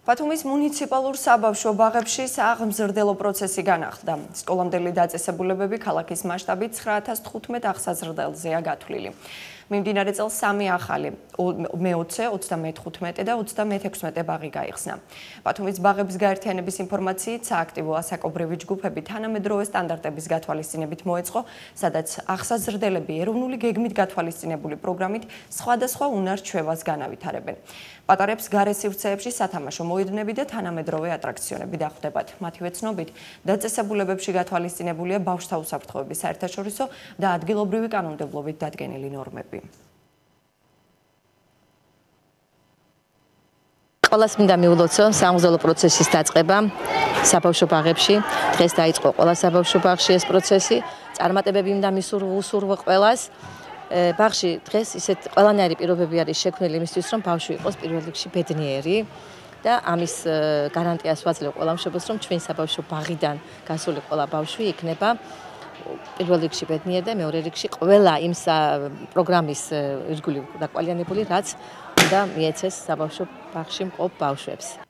ბათუმის მუნიციპალურ საბავშვო ბაღებში სააღმზრდელო პროცესი განახლდა. სკოლამდელი დაწესებულებები ქალაქის მასშტაბით 9015 აღსაზრდელზეა გათვლილი. მიმდინარე წელს 3 ახალი, მე-20, 35 და 36 ბაღი გაიხსნა. ბათუმის ბაღების გაერთიანების ინფორმაციით, სააქტივო ასაკობრივი ჯგუფები თანამედროვე სტანდარტების გათვალისწინებით მოეწყო, სადაც აღსაზრდელები ეროვნული გეგმით გათვალისწინებული პროგრამით სხვადასხვა უნარ-ჩვევას განავითარებენ. პატარებს გარე სივრცეებში სათამაშო მოედნები და თანამედროვე ატრაქციონები დახვდებათ. მათივე ცნობით, დაწესებულებებში გათვალისწინებულია ბავშვთა უსაფრთხოების საერთაშორისო და ადგილობრივი კანონმდებლობით დადგენილი ნორმები. ყველას მინდა მიულოცო სააღმზრდელო პროცესის დაწყება საბავშვო ბაღებში. დღეს დაიწყო ყველა საბავშვო ბაღში ეს პროცესი. წარმატებები მინდა მისურვო ყველას. ბაღში დღეს ისეთ ყველანაირი პირობები არის შექმნილი იმისთვის, რომ ბავშვი იყოს პირველ რიგში ბედნიერი და ამის გარანტიას ვაძლევ ყველა მშობელს, რომ ჩვენ საბავშვო ბაღიდან გასული ყველა ბავშვი იქნება პირველ რიგში ბედნიერი და მეორე რიგში ყველა იმ პროგრამის ირგვლივ დაკვალიანებული, რაც უნდა მიეცეს საბავშვო ბაღში მყოფ ბავშვებს.